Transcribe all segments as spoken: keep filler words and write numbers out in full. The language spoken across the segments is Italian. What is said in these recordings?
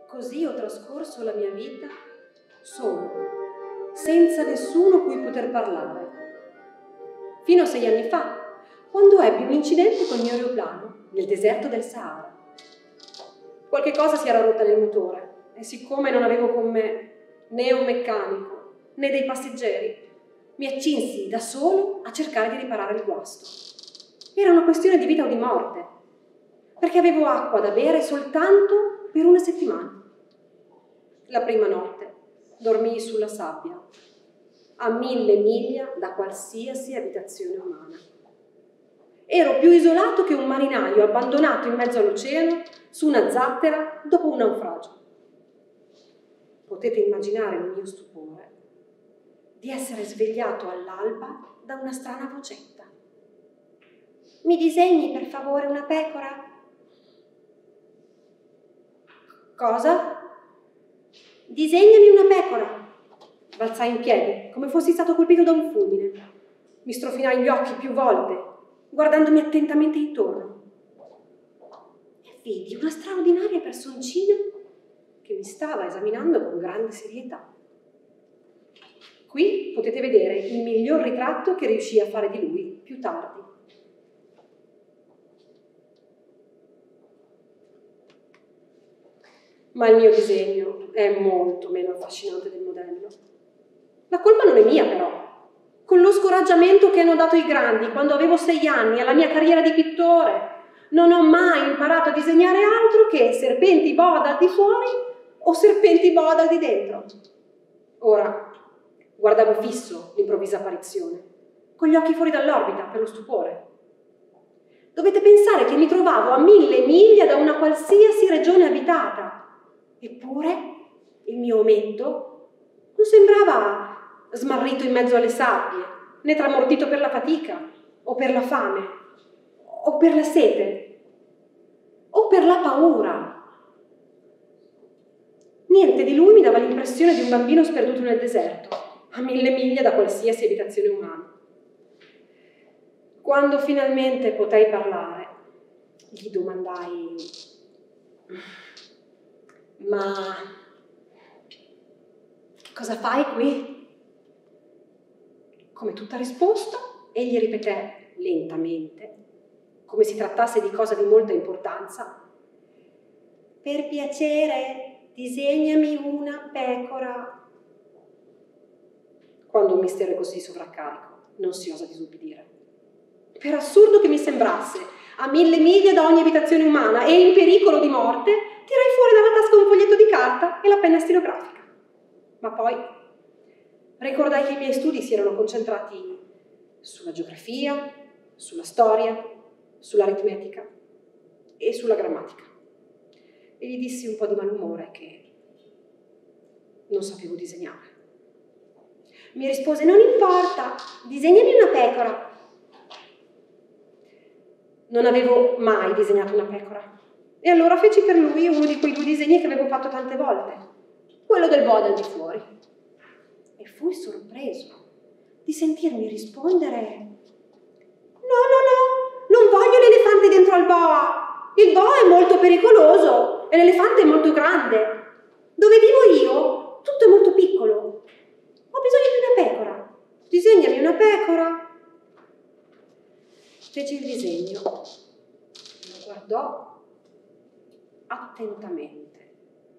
Così ho trascorso la mia vita solo, senza nessuno cui poter parlare. Fino a sei anni fa, quando ebbi un incidente col mio aeroplano nel deserto del Sahara. Qualche cosa si era rotta nel motore e siccome non avevo con me né un meccanico né dei passeggeri, mi accinsi da solo a cercare di riparare il guasto. Era una questione di vita o di morte, perché avevo acqua da bere soltanto per una settimana. La prima notte dormii sulla sabbia, a mille miglia da qualsiasi abitazione umana. Ero più isolato che un marinaio abbandonato in mezzo all'oceano su una zattera dopo un naufragio. Potete immaginare il mio stupore di essere svegliato all'alba da una strana vocetta. Mi disegni per favore una pecora? Cosa? Disegnami una pecora. Balzai in piedi, come fossi stato colpito da un fulmine. Mi strofinai gli occhi più volte, guardandomi attentamente intorno. E vidi una straordinaria personcina che mi stava esaminando con grande serietà. Qui potete vedere il miglior ritratto che riuscii a fare di lui più tardi. Ma il mio disegno è molto meno affascinante del modello. La colpa non è mia, però. Con lo scoraggiamento che hanno dato i grandi quando avevo sei anni alla mia carriera di pittore, non ho mai imparato a disegnare altro che serpenti boa dal di fuori o serpenti boa dal di dentro. Ora, guardavo fisso l'improvvisa apparizione, con gli occhi fuori dall'orbita per lo stupore. Dovete pensare che mi trovavo a mille miglia da una qualsiasi regione abitata. Eppure il mio ometto non sembrava smarrito in mezzo alle sabbie, né tramortito per la fatica, o per la fame, o per la sete, o per la paura. Niente di lui mi dava l'impressione di un bambino sperduto nel deserto, a mille miglia da qualsiasi abitazione umana. Quando finalmente potei parlare, gli domandai: ma che cosa fai qui? Come tutta risposta, egli ripeté lentamente, come si trattasse di cosa di molta importanza: per piacere, disegnami una pecora. Quando un mistero è così sovraccarico, non si osa disubbidire. Per assurdo che mi sembrasse, a mille miglia da ogni abitazione umana e in pericolo di morte, tirai fuori dalla tasca un foglietto di carta e la penna stenografica. Ma poi ricordai che i miei studi si erano concentrati sulla geografia, sulla storia, sull'aritmetica e sulla grammatica. E gli dissi un po' di malumore che non sapevo disegnare. Mi rispose: non importa, disegnami una pecora. Non avevo mai disegnato una pecora. E allora feci per lui uno di quei due disegni che avevo fatto tante volte, quello del boa dal di fuori. E fui sorpreso di sentirmi rispondere: no, no, no, non voglio l'elefante dentro al boa. Il boa è molto pericoloso e l'elefante è molto grande. Dove vivo io, tutto è molto piccolo. Ho bisogno di una pecora. Disegnami una pecora. Fece il disegno, lo guardò attentamente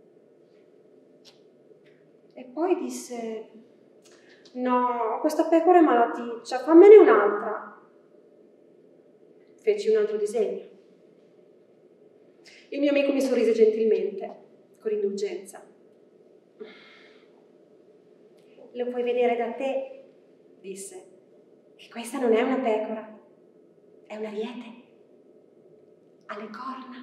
e poi disse: no, questa pecora è malaticcia, fammene un'altra. Feci un altro disegno. Il mio amico mi sorrise gentilmente, con indulgenza. Lo puoi vedere da te, disse, che questa non è una pecora. È un ariete, ha le corna.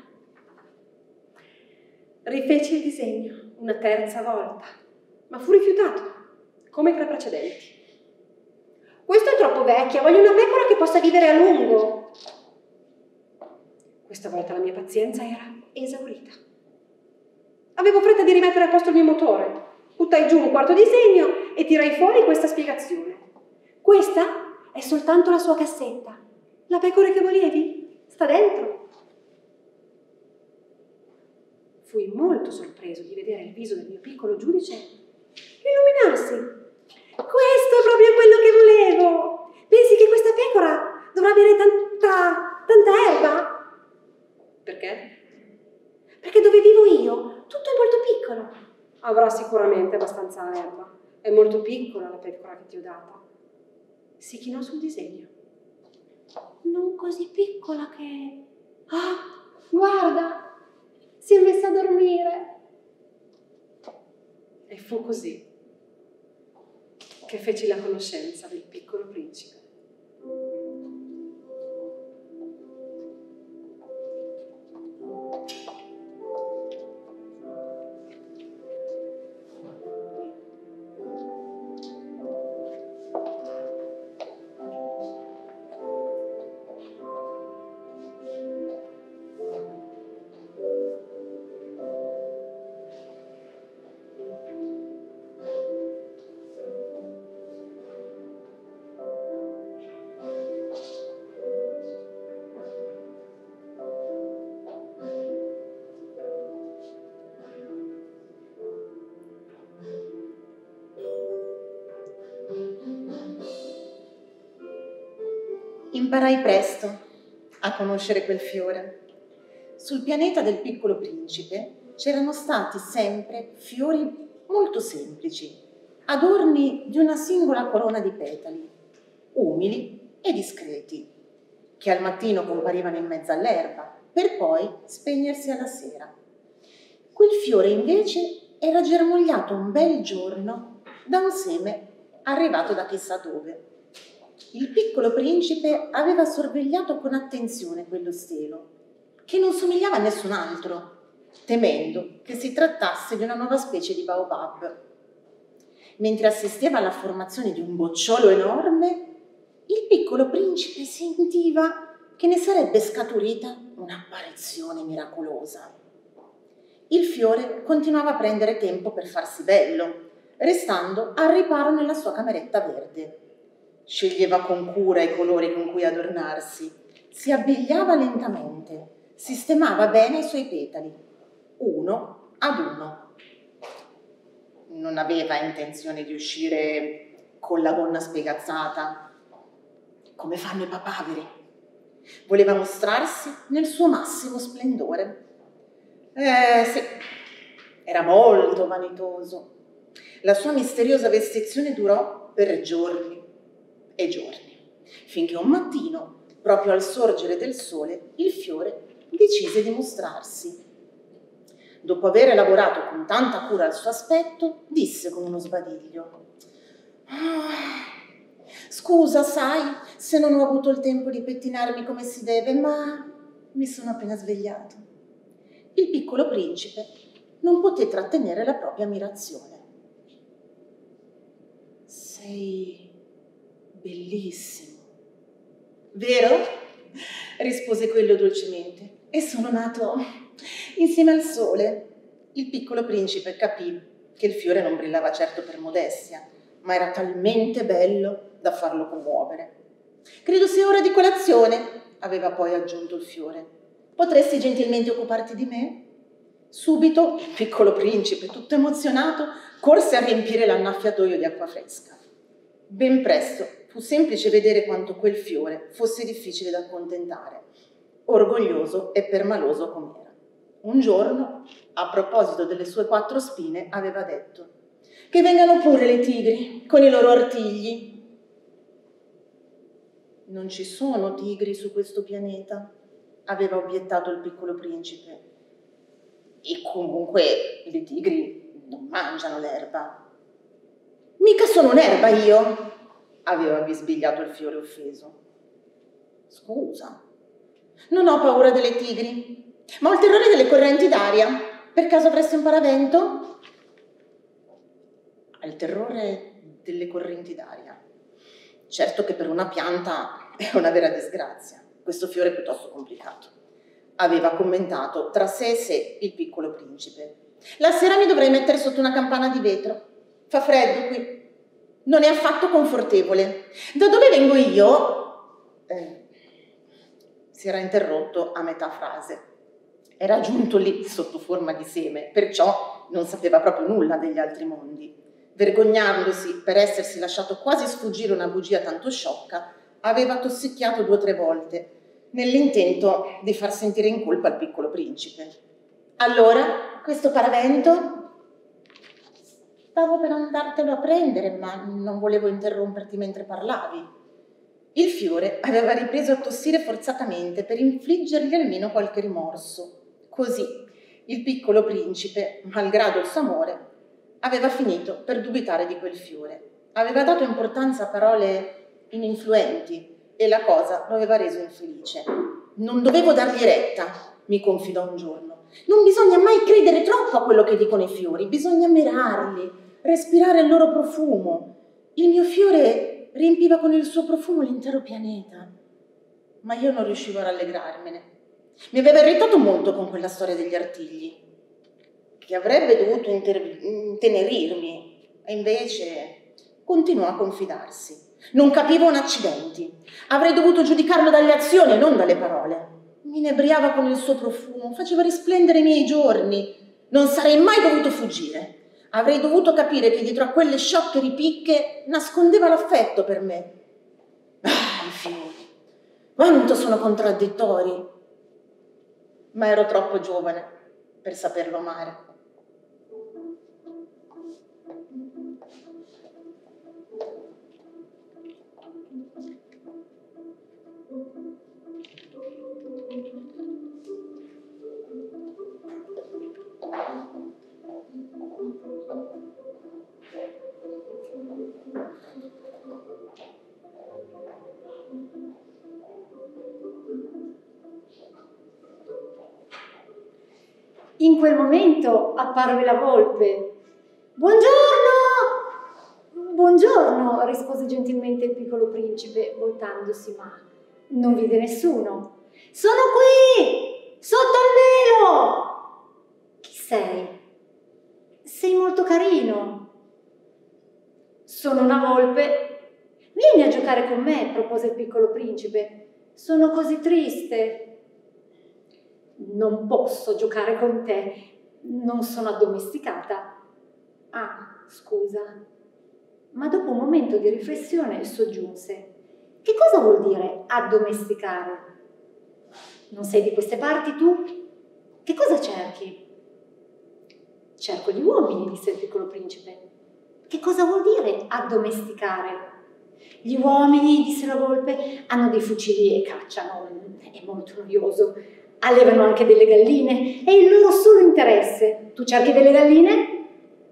Rifeci il disegno una terza volta, ma fu rifiutato, come tra i precedenti. Questa è troppo vecchia, voglio una pecora che possa vivere a lungo. Questa volta la mia pazienza era esaurita. Avevo fretta di rimettere a posto il mio motore. Buttai giù un quarto disegno e tirai fuori questa spiegazione. Questa è soltanto la sua cassetta. La pecora che volevi sta dentro. fui molto sorpreso di vedere il viso del mio piccolo giudice illuminarsi. Questo è proprio quello che volevo! Pensi che questa pecora dovrà avere tanta, tanta erba? Perché? Perché dove vivo io tutto è molto piccolo. Avrà sicuramente abbastanza erba. È molto piccola la pecora che ti ho data. Si chinò sul disegno. Non così piccola che... Ah, guarda! Si è messa a dormire. E fu così che feci la conoscenza del piccolo principe. Imparai presto a conoscere quel fiore. Sul pianeta del piccolo principe c'erano stati sempre fiori molto semplici, adorni di una singola corona di petali, umili e discreti, che al mattino comparivano in mezzo all'erba per poi spegnersi alla sera. Quel fiore invece era germogliato un bel giorno da un seme arrivato da chissà dove. Il piccolo principe aveva sorvegliato con attenzione quello stelo, che non somigliava a nessun altro, temendo che si trattasse di una nuova specie di baobab. Mentre assisteva alla formazione di un bocciolo enorme, il piccolo principe sentiva che ne sarebbe scaturita un'apparizione miracolosa. Il fiore continuava a prendere tempo per farsi bello, restando al riparo nella sua cameretta verde. Sceglieva con cura i colori con cui adornarsi, si abbigliava lentamente, sistemava bene i suoi petali, uno ad uno. Non aveva intenzione di uscire con la gonna spiegazzata, come fanno i papaveri. Voleva mostrarsi nel suo massimo splendore. Eh sì, era molto vanitoso. La sua misteriosa vestizione durò per giorni e giorni, finché un mattino, proprio al sorgere del sole, il fiore decise di mostrarsi. Dopo aver lavorato con tanta cura al suo aspetto, disse con uno sbadiglio: ah, scusa, sai, se non ho avuto il tempo di pettinarmi come si deve, ma mi sono appena svegliato. Il piccolo principe non poté trattenere la propria ammirazione. Sei bellissimo, vero? Rispose quello dolcemente. E sono nato insieme al sole. Il piccolo principe capì che il fiore non brillava certo per modestia, ma era talmente bello da farlo commuovere. Credo sia ora di colazione, aveva poi aggiunto il fiore. Potresti gentilmente occuparti di me? Subito il piccolo principe, tutto emozionato, corse a riempire l'annaffiatoio di acqua fresca. Ben presto fu semplice vedere quanto quel fiore fosse difficile da accontentare, orgoglioso e permaloso com'era. Un giorno, a proposito delle sue quattro spine, aveva detto: che vengano pure le tigri con i loro artigli. Non ci sono tigri su questo pianeta, aveva obiettato il piccolo principe. E comunque le tigri non mangiano l'erba. Mica sono un'erba io, aveva bisbigliato il fiore offeso. Scusa, non ho paura delle tigri, ma ho il terrore delle correnti d'aria. Per caso avresti un paravento? Ha il terrore delle correnti d'aria. Certo che per una pianta è una vera disgrazia. Questo fiore è piuttosto complicato, aveva commentato tra sé e sé il piccolo principe. La sera mi dovrei mettere sotto una campana di vetro. Fa freddo qui. Non è affatto confortevole. Da dove vengo io? Eh, si era interrotto a metà frase. Era giunto lì sotto forma di seme, perciò non sapeva proprio nulla degli altri mondi. Vergognandosi per essersi lasciato quasi sfuggire una bugia tanto sciocca, aveva tossicchiato due o tre volte, nell'intento di far sentire in colpa il piccolo principe. Allora, questo paravento? Stavo per andartelo a prendere, ma non volevo interromperti mentre parlavi. Il fiore aveva ripreso a tossire forzatamente per infliggergli almeno qualche rimorso. Così il piccolo principe, malgrado il suo amore, aveva finito per dubitare di quel fiore. Aveva dato importanza a parole ininfluenti e la cosa lo aveva reso infelice. Non dovevo dargli retta, mi confidò un giorno. Non bisogna mai credere troppo a quello che dicono i fiori, bisogna ammirarli, respirare il loro profumo. Il mio fiore riempiva con il suo profumo l'intero pianeta, ma io non riuscivo a rallegrarmene. Mi aveva irritato molto con quella storia degli artigli, che avrebbe dovuto intenerirmi, e invece continuò a confidarsi. Non capivo un accidenti. Avrei dovuto giudicarlo dalle azioni e non dalle parole. Mi inebriava con il suo profumo, faceva risplendere i miei giorni. Non sarei mai dovuto fuggire. Avrei dovuto capire che dietro a quelle sciocche ripicche nascondeva l'affetto per me. Ah, i fiori, quanto sono contraddittori! Ma ero troppo giovane per saperlo amare. In quel momento apparve la volpe. «Buongiorno! Buongiorno!» rispose gentilmente il piccolo principe, voltandosi, ma non vide nessuno. «Sono qui! Sotto il velo!» «Chi sei?» «Sei molto carino!» «Sono una volpe!» «Vieni a giocare con me!» propose il piccolo principe. «Sono così triste!» «Non posso giocare con te, non sono addomesticata». «Ah, scusa». Ma dopo un momento di riflessione soggiunse: «Che cosa vuol dire addomesticare? Non sei di queste parti tu? Che cosa cerchi?» «Cerco gli uomini», disse il piccolo principe. «Che cosa vuol dire addomesticare?» «Gli uomini», disse la volpe, «hanno dei fucili e cacciano, è molto noioso. Allevano anche delle galline, è il loro solo interesse. Tu cerchi delle galline?»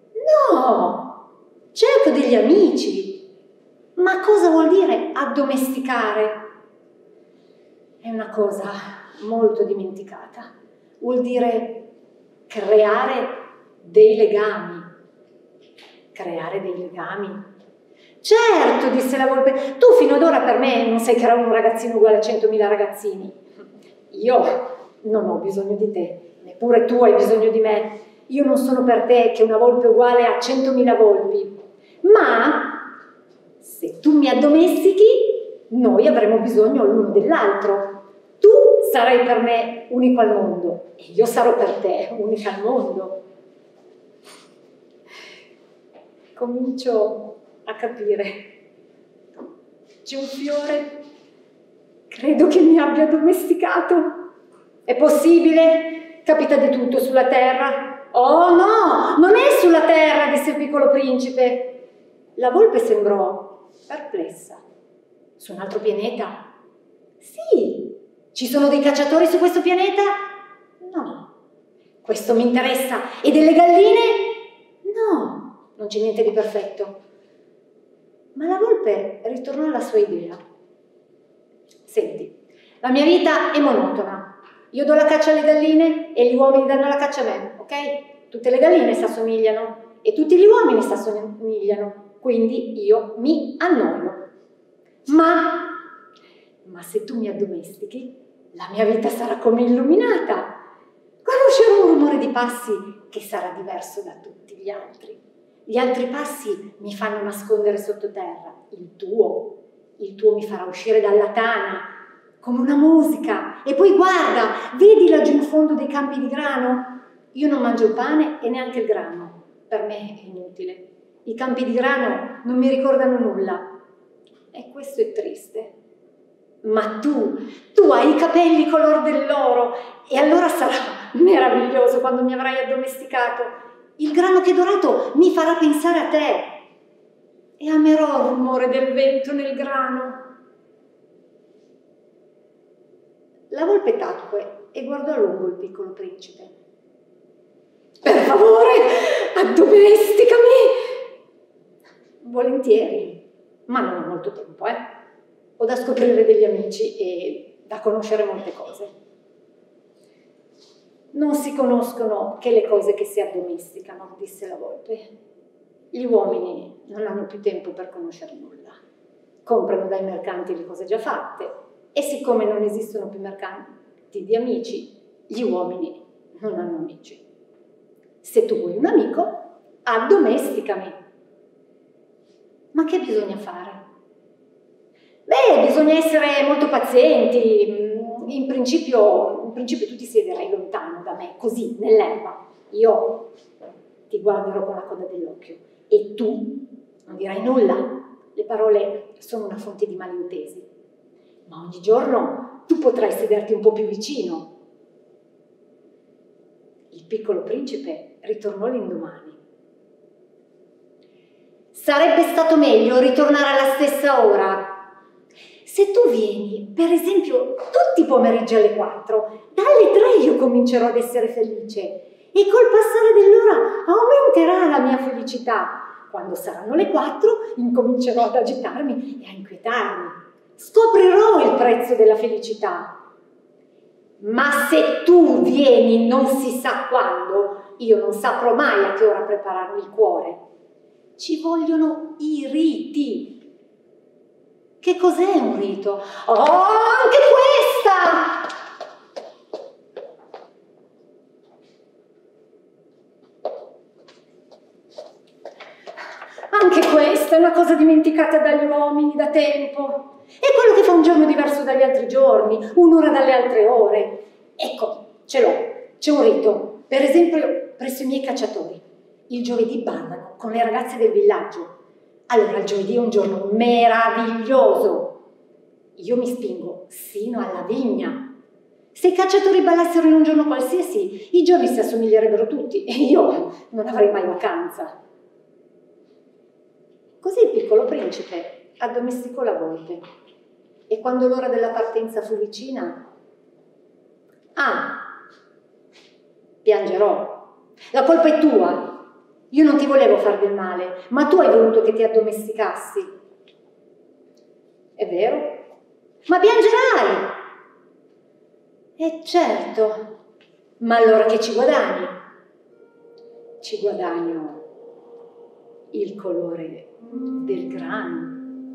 «No, cerco degli amici». «Ma cosa vuol dire addomesticare?» «È una cosa molto dimenticata. Vuol dire creare dei legami». «Creare dei legami?» «Certo», disse la volpe, «tu fino ad ora per me non sai creare un ragazzino uguale a centomila ragazzini. Io non ho bisogno di te, neppure tu hai bisogno di me. Io non sono per te che una volpe uguale a centomila volpi. Ma se tu mi addomestichi, noi avremo bisogno l'uno dell'altro. Tu sarai per me unico al mondo e io sarò per te unica al mondo». Comincio a capire. C'è un fiore, credo che mi abbia addomesticato. È possibile? Capita di tutto sulla terra. «Oh no, non è sulla terra», disse il piccolo principe. La volpe sembrò perplessa. «Su un altro pianeta?» «Sì». «Ci sono dei cacciatori su questo pianeta?» «No». «Questo mi interessa. E delle galline?» «No». «Non c'è niente di perfetto». Ma la volpe ritornò alla sua idea. «Senti, la mia vita è monotona. Io do la caccia alle galline e gli uomini danno la caccia a me, ok? Tutte le galline si assomigliano e tutti gli uomini si assomigliano, quindi io mi annoio. Ma, ma se tu mi addomestichi, la mia vita sarà come illuminata. Conoscerò un rumore di passi che sarà diverso da tutti gli altri. Gli altri passi mi fanno nascondere sottoterra, il tuo, il tuo mi farà uscire dalla tana, come una musica. E poi guarda, vedi laggiù in fondo dei campi di grano? Io non mangio il pane e neanche il grano, per me è inutile. I campi di grano non mi ricordano nulla. E questo è triste. Ma tu, tu hai i capelli color dell'oro e allora sarà meraviglioso quando mi avrai addomesticato. Il grano che è dorato mi farà pensare a te e amerò il rumore del vento nel grano. La volpe tacque e guardò a lungo il piccolo principe. Per favore, addomesticami! Volentieri, ma non ho molto tempo, eh? Ho da scoprire degli amici e da conoscere molte cose. Non si conoscono che le cose che si addomesticano, disse la volpe. Gli uomini non hanno più tempo per conoscere nulla. Comprano dai mercanti le cose già fatte e siccome non esistono più mercanti di amici, gli uomini non hanno amici. Se tu vuoi un amico, addomesticami. Ma che bisogna fare? Beh, bisogna essere molto pazienti. In principio, in principio tu ti siederai lontano da me, così, nell'erba. Io ti guarderò con la coda dell'occhio e tu non dirai nulla. Le parole sono una fonte di malintesi. Ma ogni giorno tu potrai sederti un po' più vicino. Il piccolo principe ritornò l'indomani. Sarebbe stato meglio ritornare alla stessa ora. Se tu vieni, per esempio, tutti i pomeriggi alle quattro, dalle tre io comincerò ad essere felice e col passare dell'ora aumenterà la mia felicità. Quando saranno le quattro incomincerò ad agitarmi e a inquietarmi. Scoprirò il prezzo della felicità. Ma se tu vieni non si sa quando, io non saprò mai a che ora prepararmi il cuore. Ci vogliono i riti. Che cos'è un rito? Oh, anche questa! Anche questa è una cosa dimenticata dagli uomini da tempo. È quello che fa un giorno diverso dagli altri giorni, un'ora dalle altre ore. Ecco, ce l'ho, c'è un rito. Per esempio, presso i miei cacciatori. Il giovedì ballano con le ragazze del villaggio. Allora, il giovedì è un giorno meraviglioso. Io mi spingo sino alla vigna. Se i cacciatori ballassero in un giorno qualsiasi, i giorni si assomiglierebbero tutti e io non avrei mai vacanza. Così il piccolo principe addomesticò la volpe e quando l'ora della partenza fu vicina, ah, piangerò. La colpa è tua. Io non ti volevo far del male, ma tu hai voluto che ti addomesticassi. È vero? Ma piangerai! Eh certo, ma allora che ci guadagni? Ci guadagno il colore del grano.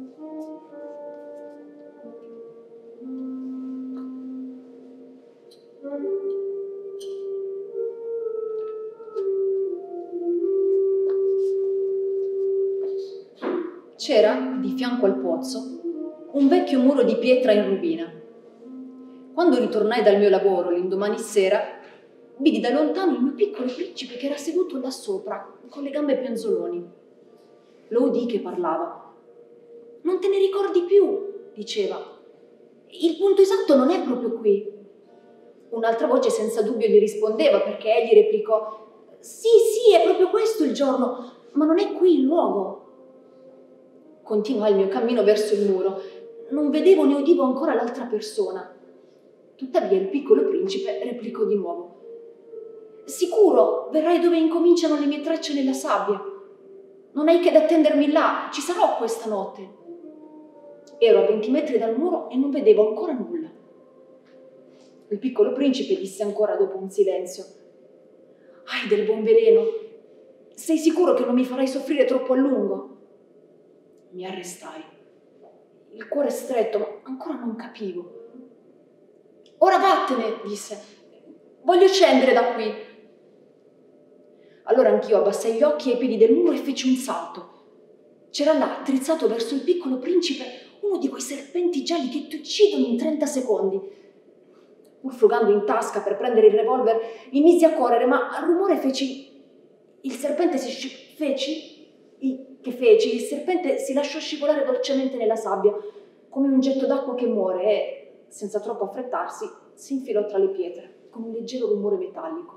C'era, di fianco al pozzo, un vecchio muro di pietra in rovina. Quando ritornai dal mio lavoro l'indomani sera, vidi da lontano il mio piccolo principe che era seduto là sopra, con le gambe penzoloni. Lo udii che parlava. «Non te ne ricordi più?» diceva. «Il punto esatto non è proprio qui». Un'altra voce senza dubbio gli rispondeva, perché egli replicò: «Sì, sì, è proprio questo il giorno, ma non è qui il luogo». Continuai il mio cammino verso il muro. Non vedevo né udivo ancora l'altra persona. Tuttavia il piccolo principe replicò di nuovo: «Sicuro, verrai dove incominciano le mie tracce nella sabbia. Non hai che da attendermi là, ci sarò questa notte». Ero a venti metri dal muro e non vedevo ancora nulla. Il piccolo principe disse ancora dopo un silenzio: «Ai del buon veleno, sei sicuro che non mi farai soffrire troppo a lungo?» Mi arrestai. Il cuore stretto, ma ancora non capivo. «Ora vattene», disse. «Voglio scendere da qui». Allora anch'io abbassai gli occhi ai piedi del muro e feci un salto. C'era là, drizzato verso il piccolo principe, un uno di quei serpenti gialli che ti uccidono in trenta secondi. Pur frugando in tasca per prendere il revolver, mi misi a correre, ma al rumore feci... Il serpente si sci... feci... Il... Che feci? Il serpente si lasciò scivolare dolcemente nella sabbia, come un getto d'acqua che muore e, senza troppo affrettarsi, si infilò tra le pietre, con un leggero rumore metallico.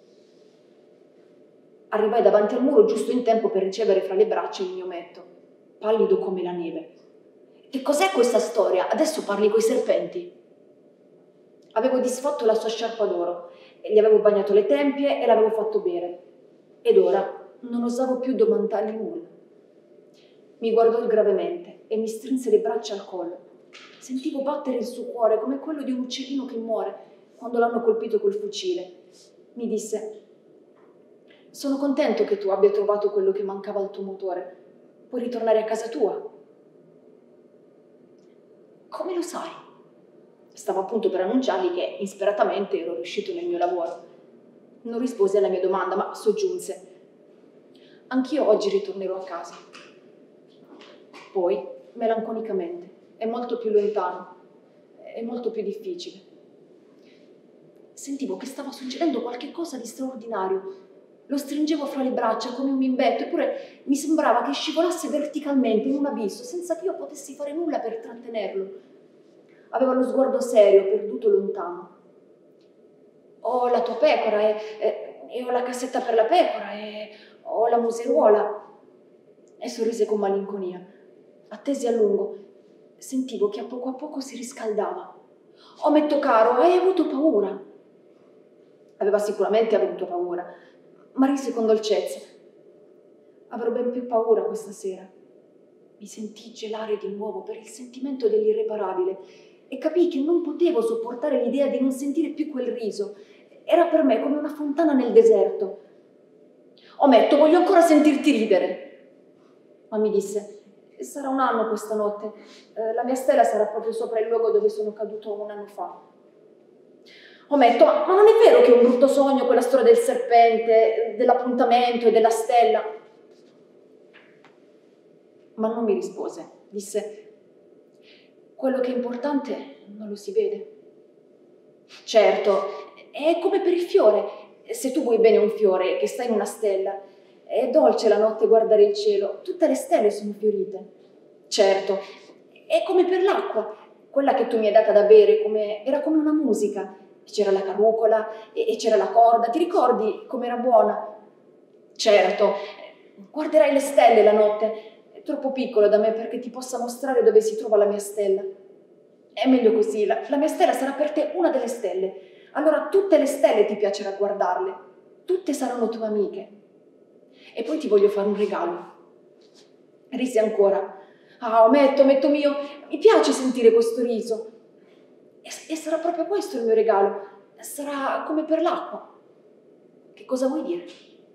Arrivai davanti al muro giusto in tempo per ricevere fra le braccia il mio ometto, pallido come la neve. Che cos'è questa storia? Adesso parli coi serpenti? Avevo disfatto la sua sciarpa d'oro, e gli avevo bagnato le tempie e l'avevo fatto bere. Ed ora non osavo più domandargli nulla. Mi guardò gravemente e mi strinse le braccia al collo. Sentivo battere il suo cuore come quello di un uccellino che muore quando l'hanno colpito col fucile. Mi disse: sono contento che tu abbia trovato quello che mancava al tuo motore. Puoi ritornare a casa tua. Come lo sai? Stavo appunto per annunciargli che insperatamente ero riuscito nel mio lavoro. Non rispose alla mia domanda, ma soggiunse: anch'io oggi ritornerò a casa. Poi, melanconicamente, è molto più lontano, è molto più difficile. Sentivo che stava succedendo qualche cosa di straordinario. Lo stringevo fra le braccia come un bimbetto, eppure mi sembrava che scivolasse verticalmente in un abisso, senza che io potessi fare nulla per trattenerlo. Aveva lo sguardo serio, perduto lontano. Ho la tua pecora e, e, e ho la cassetta per la pecora e ho la museruola. E sorrise con malinconia. Attesi a lungo. Sentivo che a poco a poco si riscaldava. Ometto caro, hai avuto paura? Aveva sicuramente avuto paura, ma rise con dolcezza. Avrò ben più paura questa sera. Mi sentii gelare di nuovo per il sentimento dell'irreparabile e capii che non potevo sopportare l'idea di non sentire più quel riso. Era per me come una fontana nel deserto. Ometto, voglio ancora sentirti ridere. Ma mi disse: sarà un anno questa notte. Eh, la mia stella sarà proprio sopra il luogo dove sono caduto un anno fa. Ometto, ma non è vero che è un brutto sogno quella storia del serpente, dell'appuntamento e della stella? Ma non mi rispose. Disse: quello che è importante non lo si vede. Certo, è come per il fiore. Se tu vuoi bene un fiore che sta in una stella, è dolce la notte guardare il cielo. Tutte le stelle sono fiorite. Certo, è come per l'acqua. Quella che tu mi hai data da bere come, era come una musica. C'era la carrucola e, e c'era la corda. Ti ricordi com'era buona? Certo, guarderai le stelle la notte. È troppo piccolo da me perché ti possa mostrare dove si trova la mia stella. È meglio così, la, la mia stella sarà per te una delle stelle. Allora tutte le stelle ti piacerà guardarle. Tutte saranno tue amiche. E poi ti voglio fare un regalo. Risi ancora. Ah, ometto, ometto mio, mi piace sentire questo riso. E, e sarà proprio questo il mio regalo. Sarà come per l'acqua. Che cosa vuoi dire?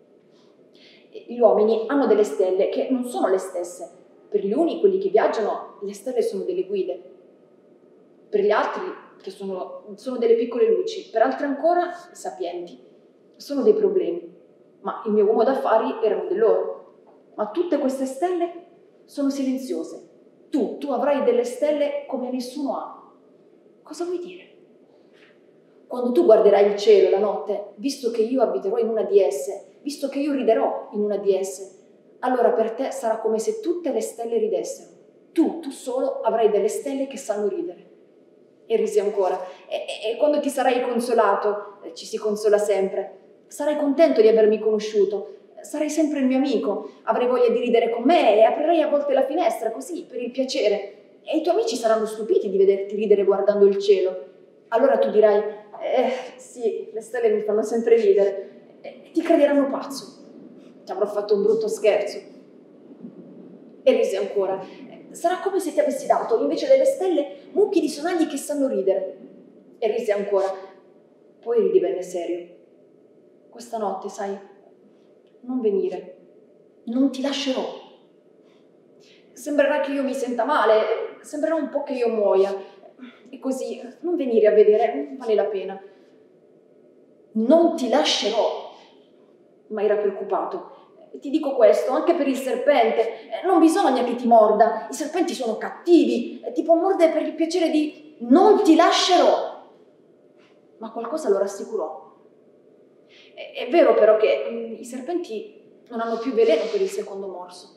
Gli uomini hanno delle stelle che non sono le stesse. Per gli uni, quelli che viaggiano, le stelle sono delle guide. Per gli altri, che sono, sono delle piccole luci. Per altri ancora, sapienti. Sono dei problemi. Ma il mio uomo d'affari era uno di loro. Ma tutte queste stelle sono silenziose. Tu, tu avrai delle stelle come nessuno ha. Cosa vuoi dire? Quando tu guarderai il cielo la notte, visto che io abiterò in una di esse, visto che io riderò in una di esse, allora per te sarà come se tutte le stelle ridessero. Tu, tu solo avrai delle stelle che sanno ridere. E risi ancora. E, e, e quando ti sarai consolato, ci si consola sempre, sarai contento di avermi conosciuto, sarai sempre il mio amico, avrai voglia di ridere con me e aprirai a volte la finestra, così, per il piacere. E i tuoi amici saranno stupiti di vederti ridere guardando il cielo. Allora tu dirai: eh, sì, le stelle mi fanno sempre ridere. E ti crederanno pazzo. Ti avrò fatto un brutto scherzo. E risi ancora. Sarà come se ti avessi dato, invece delle stelle, mucchi di sonagli che sanno ridere. E risi ancora. Poi ridivenne serio. Questa notte, sai, non venire. Non ti lascerò. Sembrerà che io mi senta male, sembrerà un po' che io muoia. E così, non venire a vedere, non vale la pena. Non ti lascerò. Ma era preoccupato. E ti dico questo, anche per il serpente, eh, non bisogna che ti morda, i serpenti sono cattivi, e ti può mordere per il piacere di non ti lascerò. Ma qualcosa lo rassicurò. È, è vero però che mh, i serpenti non hanno più veleno per il secondo morso.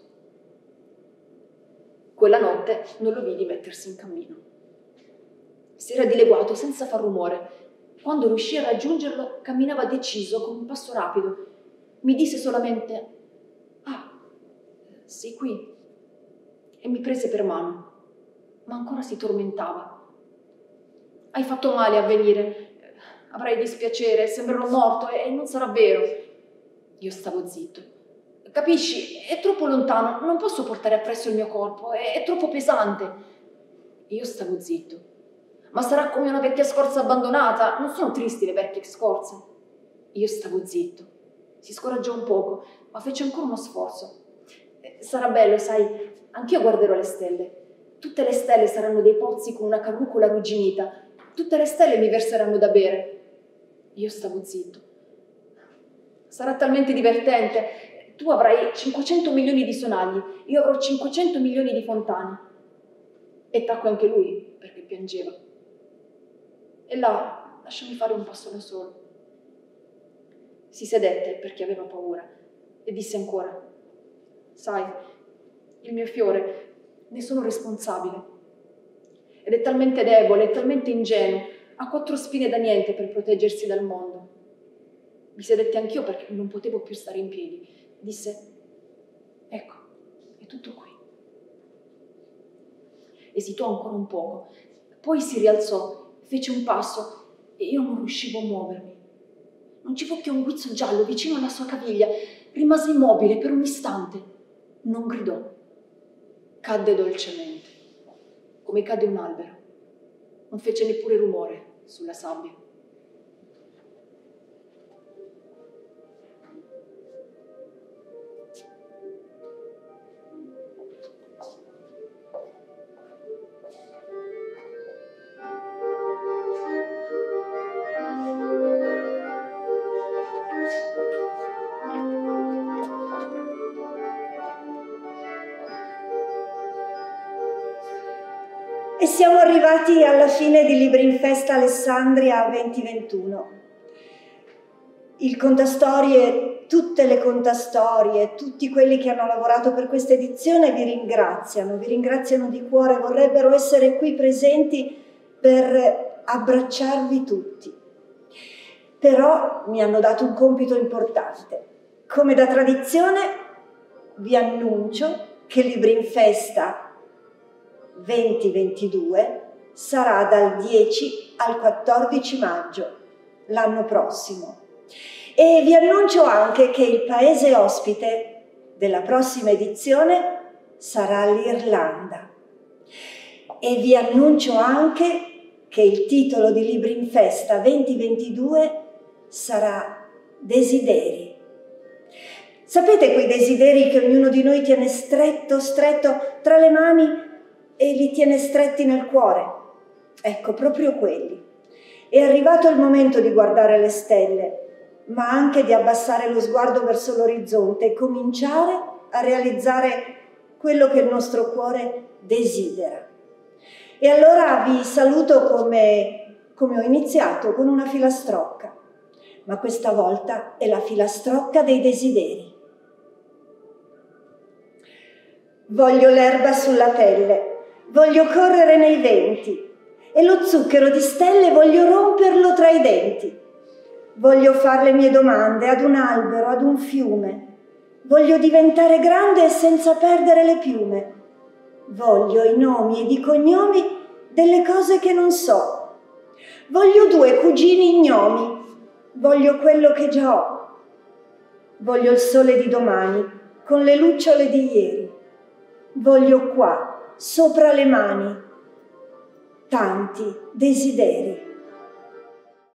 Quella notte non lo vidi mettersi in cammino. Si era dileguato senza far rumore. Quando riuscì a raggiungerlo, camminava deciso, con un passo rapido. Mi disse solamente: «Ah, sei qui?» E mi prese per mano, ma ancora si tormentava. «Hai fatto male a venire. Avrai dispiacere, sembrerò morto e non sarà vero». Io stavo zitto. «Capisci? È troppo lontano, non posso portare appresso il mio corpo, è, è troppo pesante». Io stavo zitto. «Ma sarà come una vecchia scorza abbandonata, non sono tristi le vecchie scorze». Io stavo zitto. Si scoraggiò un poco, ma fece ancora uno sforzo. «Sarà bello, sai, anch'io guarderò le stelle. Tutte le stelle saranno dei pozzi con una carrucola arrugginita. Tutte le stelle mi verseranno da bere». Io stavo zitto. «Sarà talmente divertente. Tu avrai cinquecento milioni di sonagli, io avrò cinquecento milioni di fontane». E tacque anche lui, perché piangeva. E là lasciami fare un passo da solo. Si sedette perché aveva paura e disse ancora: «Sai, il mio fiore, ne sono responsabile. Ed è talmente debole, è talmente ingenuo, ha quattro spine da niente per proteggersi dal mondo». Mi sedetti anch'io perché non potevo più stare in piedi. Disse: «Ecco, è tutto qui». Esitò ancora un poco, poi si rialzò, fece un passo e io non riuscivo a muovermi. Non ci fu che un guizzo giallo vicino alla sua caviglia. Rimase immobile per un istante. Non gridò. Cadde dolcemente, come cade un albero. Non fece neppure rumore sulla sabbia. E siamo arrivati alla fine di Libri in Festa Alessandria venti ventuno. Il contastorie, tutte le contastorie, tutti quelli che hanno lavorato per questa edizione vi ringraziano, vi ringraziano di cuore, vorrebbero essere qui presenti per abbracciarvi tutti. Però mi hanno dato un compito importante. Come da tradizione vi annuncio che Libri in Festa venti ventidue sarà dal dieci al quattordici maggio l'anno prossimo. E vi annuncio anche che il paese ospite della prossima edizione sarà l'Irlanda. E vi annuncio anche che il titolo di Libri in Festa venti ventidue sarà Desideri. Sapete quei desideri che ognuno di noi tiene stretto, stretto tra le mani e li tiene stretti nel cuore? Ecco, proprio quelli. È arrivato il momento di guardare le stelle, ma anche di abbassare lo sguardo verso l'orizzonte e cominciare a realizzare quello che il nostro cuore desidera. E allora vi saluto come, come ho iniziato, con una filastrocca, ma questa volta è la filastrocca dei desideri. Voglio l'erba sulla pelle, voglio correre nei venti e lo zucchero di stelle voglio romperlo tra i denti. Voglio fare le mie domande ad un albero, ad un fiume. Voglio diventare grande e senza perdere le piume. Voglio i nomi ed i cognomi delle cose che non so. Voglio due cugini ignomi. Voglio quello che già ho. Voglio il sole di domani con le lucciole di ieri. Voglio qua, sopra le mani, tanti desideri.